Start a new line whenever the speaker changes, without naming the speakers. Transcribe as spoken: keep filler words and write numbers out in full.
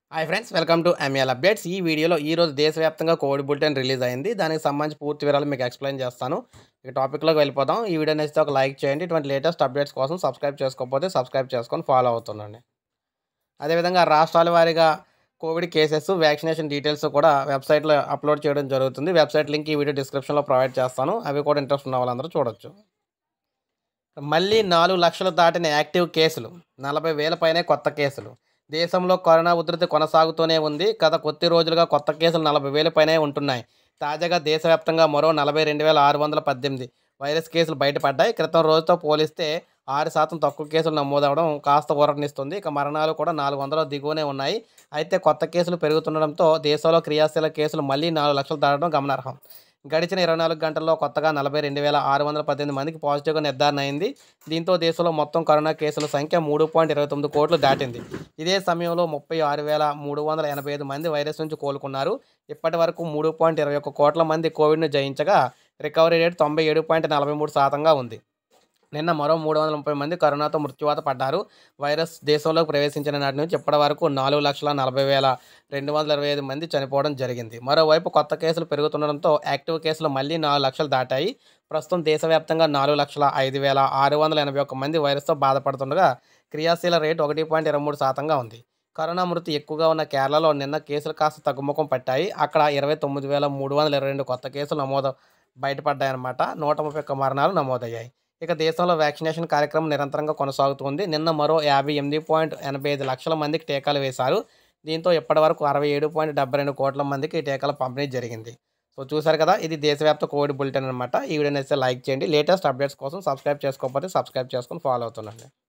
Hi friends, welcome to M L updates. ఈ వీడియోలో ఈరోజు దేశవ్యాప్తంగా కోవిడ్ బులెటిన్ రిలీజ్ అయింది. దానికి సంబంధించి పూర్తి వివరాలు మీకు ఎక్స్ప్లెయిన్ చేస్తాను. ఇక టాపిక్లోకి వెళ్ళిపోదాం. ఈ వీడియో నచ్చితే ఒక లైక్ చేయండి. ఇటువంటి లేటెస్ట్ అప్డేట్స్ కోసం సబ్స్క్రైబ్ చేసుకోకపోతే సబ్స్క్రైబ్ చేసుకొని ఫాలో అవుతుండండి. అదేవిధంగా రాష్ట్రాల వారీగా కోవిడ్ కేసెస్, వ్యాక్సినేషన్ డీటెయిల్స్ కూడా వెబ్సైట్లో అప్లోడ్ చేయడం జరుగుతుంది. వెబ్సైట్ లింక్ ఈ వీడియో డిస్క్రిప్షన్లో ప్రొవైడ్ చేస్తాను. అవి కూడా ఇంట్రెస్ట్ ఉన్న వాళ్ళందరూ చూడొచ్చు. మళ్ళీ నాలుగు లక్షలు దాటిన యాక్టివ్ కేసులు, నలభై వేల పైనే కొత్త కేసులు. దేశంలో కరోనా ఉధృతి కొనసాగుతూనే ఉంది. గత కొద్ది రోజులుగా కొత్త కేసులు నలభై వేల పైనే ఉంటున్నాయి. తాజాగా దేశవ్యాప్తంగా మరో నలభై రెండు వేల ఆరు వందల పద్దెనిమిది వైరస్ కేసులు బయటపడ్డాయి. క్రితం రోజుతో పోలిస్తే ఆరు శాతం తక్కువ కేసులు నమోదవడం కాస్త ఊరటనిస్తుంది. ఇక మరణాలు కూడా నాలుగు వందల దిగువనే ఉన్నాయి. అయితే కొత్త కేసులు పెరుగుతుండడంతో దేశంలో క్రియాశీల కేసులు మళ్ళీ నాలుగు లక్షలు దాటడం గమనార్హం. గడిచిన ఇరవై నాలుగు గంటల్లో కొత్తగా నలభై రెండు వేల ఆరు వందల పద్దెనిమిది మందికి పాజిటివ్గా నిర్ధారణ అయింది. దీంతో దేశంలో మొత్తం కరోనా కేసుల సంఖ్య మూడు పాయింట్ ఇరవై తొమ్మిది కోట్లు దాటింది. ఇదే సమయంలో ముప్పై ఆరు వేల మూడు వందల ఎనభై ఐదు మంది వైరస్ నుంచి కోలుకున్నారు. ఇప్పటి వరకు మూడు పాయింట్ ఇరవై ఒక్క కోట్ల మంది కోవిడ్ను జయించగా రికవరీ రేటు తొంభై ఏడు పాయింట్ నలభై మూడు శాతంగా ఉంది. నిన్న మరో మూడు వందల ముప్పై మంది కరోనాతో మృత్యువాత పడ్డారు. వైరస్ దేశంలోకి ప్రవేశించిన నాటి నుంచి ఇప్పటి వరకు నాలుగు లక్షల నలభై వేల రెండు వందల ఇరవై ఐదు మంది చనిపోవడం జరిగింది. మరోవైపు కొత్త కేసులు పెరుగుతుండడంతో యాక్టివ్ కేసులు మళ్ళీ నాలుగు లక్షలు దాటాయి. ప్రస్తుతం దేశవ్యాప్తంగా నాలుగు లక్షల ఐదు వేల ఆరు వందల ఎనభై ఒక్క మంది వైరస్తో బాధపడుతుండగా క్రియాశీల రేటు ఒకటి పాయింట్ ఇరవై మూడు శాతంగా ఉంది. కరోనా మృతి ఎక్కువగా ఉన్న కేరళలో నిన్న కేసులు కాస్త తగ్గుముఖం పట్టాయి. అక్కడ ఇరవై తొమ్మిది వేల మూడు వందల ఇరవై రెండు కొత్త కేసులు నమోదు బయటపడ్డాయన్నమాట. నూట ముప్పై ఒక్క మరణాలు నమోదయ్యాయి. ఇక దేశంలో వ్యాక్సినేషన్ కార్యక్రమం నిరంతరంగా కొనసాగుతుంది. నిన్న మరో యాభై ఎనిమిది పాయింట్ ఎనభై ఐదు లక్షల మందికి టీకాలు వేశారు. దీంతో ఇప్పటి వరకు అరవై ఏడు పాయింట్ డెబ్బై రెండు కోట్ల మందికి టీకాల పంపిణీ జరిగింది. సో చూసారు కదా, ఇది దేశవ్యాప్త కోవిడ్ బులెటిన్ అనమాట. ఈ వీడియో నచ్చితే లైక్ చేయండి. లేటెస్ట్ అప్డేట్స్ కోసం సబ్స్క్రైబ్ చేసుకోకపోతే సబ్స్క్రైబ్ చేసుకొని ఫాలో అవుతుండండి.